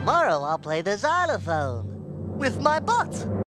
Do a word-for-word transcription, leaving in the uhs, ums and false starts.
Tomorrow I'll play the xylophone with my butt.